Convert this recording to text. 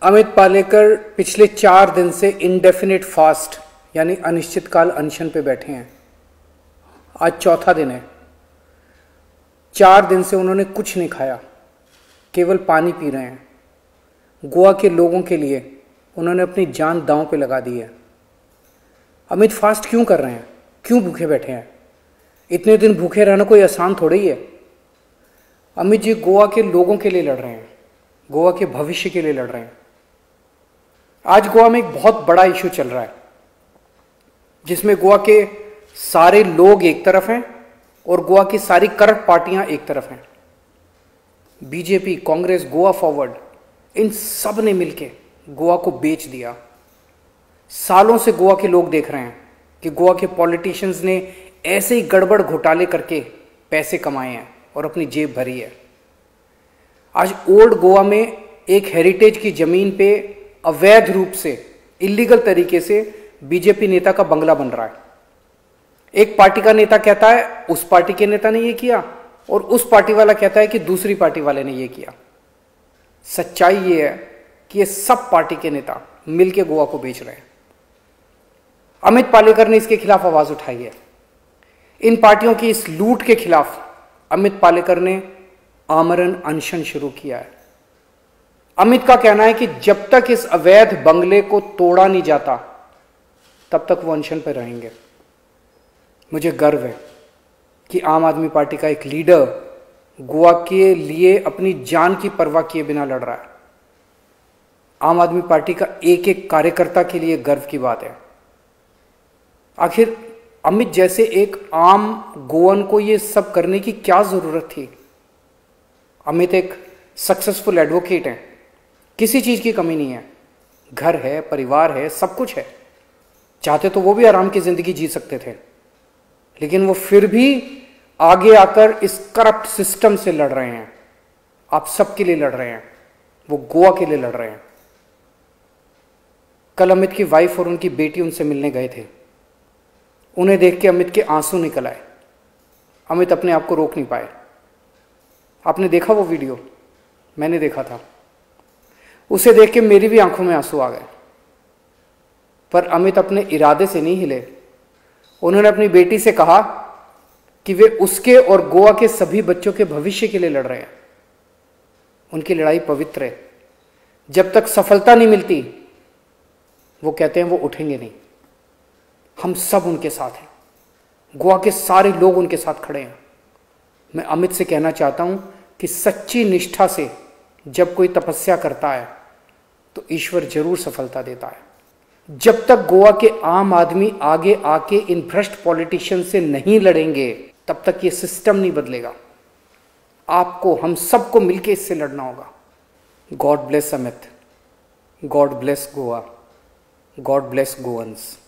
अमित पालेकर पिछले 4 दिन से इंडेफिनिट फास्ट यानी अनिश्चितकाल अनशन पे बैठे हैं। आज चौथा दिन है। 4 दिन से उन्होंने कुछ नहीं खाया, केवल पानी पी रहे हैं। गोवा के लोगों के लिए उन्होंने अपनी जान दांव पे लगा दी है। अमित फास्ट क्यों कर रहे हैं? क्यों भूखे बैठे हैं? इतने दिन भूखे रहना कोई आसान थोड़ा ही है। अमित जी गोवा के लोगों के लिए लड़ रहे हैं, गोवा के भविष्य के लिए लड़ रहे हैं। आज गोवा में एक बहुत बड़ा इशू चल रहा है जिसमें गोवा के सारे लोग एक तरफ हैं और गोवा की सारी करप्ट पार्टियां एक तरफ हैं। बीजेपी, कांग्रेस, गोवा फॉरवर्ड, इन सब ने मिलकर गोवा को बेच दिया। सालों से गोवा के लोग देख रहे हैं कि गोवा के पॉलिटिशियंस ने ऐसे ही गड़बड़ घोटाले करके पैसे कमाए हैं और अपनी जेब भरी है। आज ओल्ड गोवा में एक हेरिटेज की जमीन पे अवैध रूप से, इलीगल तरीके से बीजेपी नेता का बंगला बन रहा है। एक पार्टी का नेता कहता है उस पार्टी के नेता ने ये किया और उस पार्टी वाला कहता है कि दूसरी पार्टी वाले ने ये किया। सच्चाई ये है कि ये सब पार्टी के नेता मिलकर गोवा को बेच रहे हैं। अमित पालेकर ने इसके खिलाफ आवाज उठाई है। इन पार्टियों की इस लूट के खिलाफ अमित पालेकर ने आमरण अनशन शुरू किया है। अमित का कहना है कि जब तक इस अवैध बंगले को तोड़ा नहीं जाता तब तक वो अनशन पर रहेंगे। मुझे गर्व है कि आम आदमी पार्टी का एक लीडर गोवा के लिए अपनी जान की परवाह किए बिना लड़ रहा है। आम आदमी पार्टी का एक एक कार्यकर्ता के लिए गर्व की बात है। आखिर अमित जैसे एक आम गोवन को ये सब करने की क्या जरूरत थी? अमित एक सक्सेसफुल एडवोकेट हैं, किसी चीज की कमी नहीं है, घर है, परिवार है, सब कुछ है। चाहते तो वो भी आराम की जिंदगी जी सकते थे, लेकिन वो फिर भी आगे आकर इस करप्ट सिस्टम से लड़ रहे हैं। आप सबके लिए लड़ रहे हैं, वो गोवा के लिए लड़ रहे हैं। कल अमित की वाइफ और उनकी बेटी उनसे मिलने गए थे। उन्हें देख के अमित के आंसू निकल आए। अमित अपने आप को रोक नहीं पाए। आपने देखा वो वीडियो? मैंने देखा था। उसे देख के मेरी भी आंखों में आंसू आ गए। पर अमित अपने इरादे से नहीं हिले। उन्होंने अपनी बेटी से कहा कि वे उसके और गोवा के सभी बच्चों के भविष्य के लिए लड़ रहे हैं। उनकी लड़ाई पवित्र है। जब तक सफलता नहीं मिलती वो कहते हैं वो उठेंगे नहीं। हम सब उनके साथ हैं, गोवा के सारे लोग उनके साथ खड़े हैं। मैं अमित से कहना चाहता हूं कि सच्ची निष्ठा से जब कोई तपस्या करता है तो ईश्वर जरूर सफलता देता है। जब तक गोवा के आम आदमी आगे आके इन भ्रष्ट पॉलिटिशियन से नहीं लड़ेंगे तब तक ये सिस्टम नहीं बदलेगा। आपको, हम सबको मिलकर इससे लड़ना होगा। God bless Amit, god bless Goa, god bless गोवंस।